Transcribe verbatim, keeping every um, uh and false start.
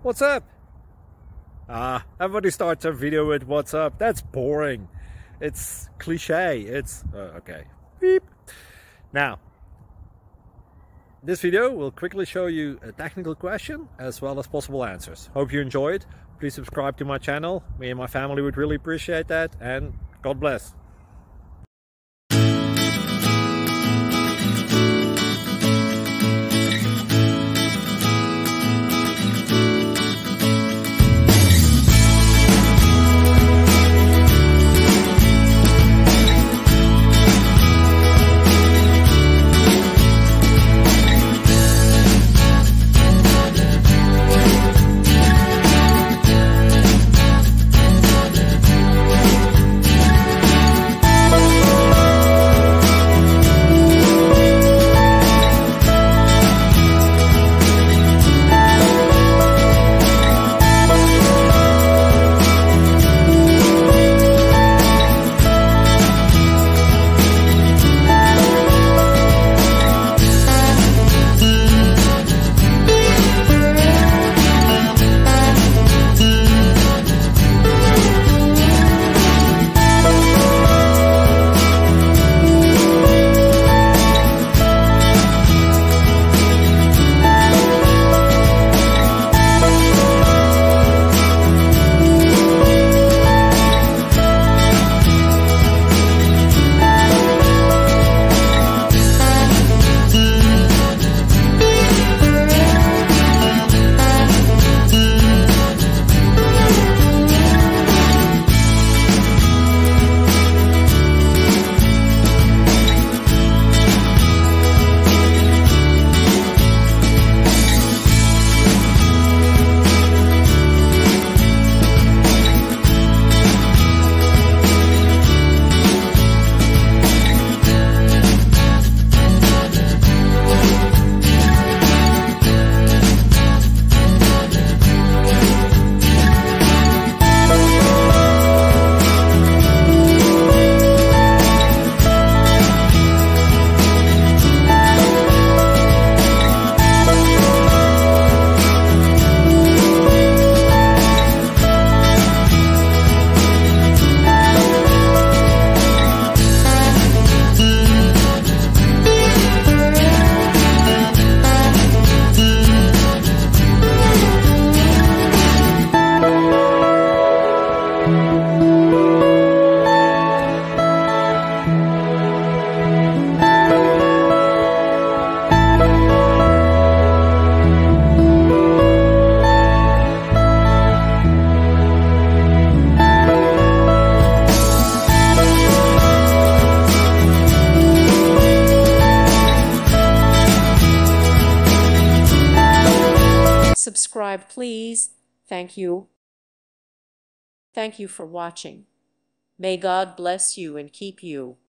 What's up? Ah, everybody starts a video with what's up. That's boring. It's cliche. It's uh, okay. Beep. Now, this video will quickly show you a technical question as well as possible answers. Hope you enjoyed. Please subscribe to my channel. Me and my family would really appreciate that, and God bless. Subscribe, please. Thank you. Thank you for watching. May God bless you and keep you.